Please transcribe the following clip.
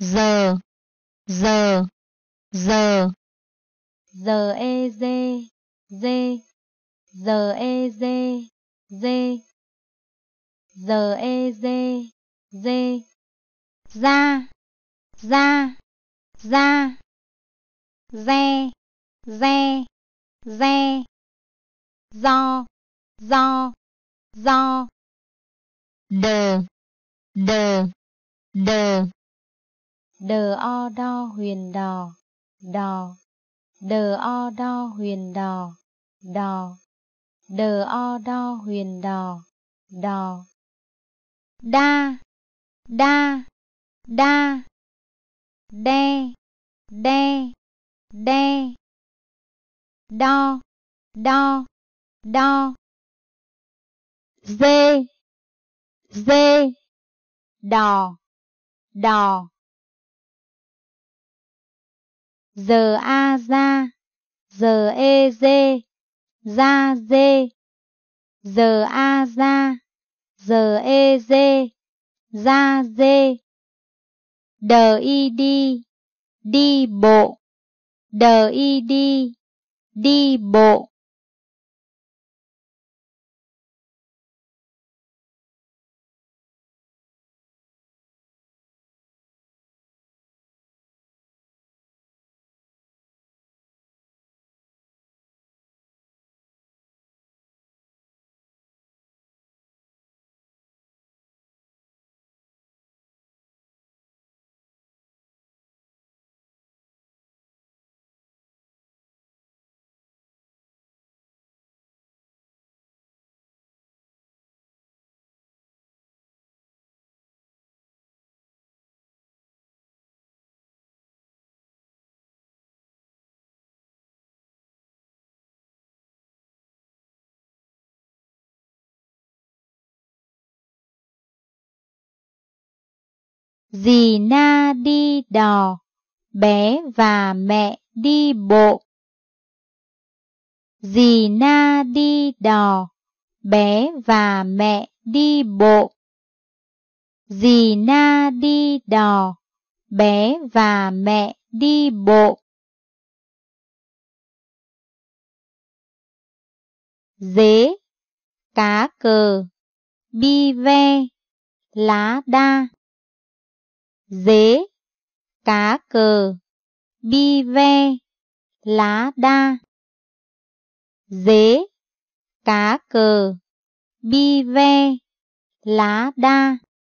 giờ, giờ, giờ. Giờ e dê, dê. Giờ e dê, dê. Giờ e dê, dê. Ra, ra, ra. Re, re, re. Do, do, do. Đờ, đờ, đờ. Đờ o đo huyền đò, đò. Đờ o đo huyền đò, đò. Đờ o đo huyền đò, đò. Đa, đa, đa. Đe, đe, đe. Đo, đo, đo. Dê, dê. Đò, đò. Giờ a ra, giờ e dê, ra dê. Giờ a ra, giờ e dê, ra dê. Đờ y đi, đi bộ. Đờ y đi, đi bộ. Dì Na đi đò, bé và mẹ đi bộ. Dì Na đi đò, bé và mẹ đi bộ. Dì Na đi đò, bé và mẹ đi bộ. Dế, cá cờ, bi ve, lá đa. Dế, cá cờ, bi ve, lá đa. Dế, cá cờ, bi ve, lá đa.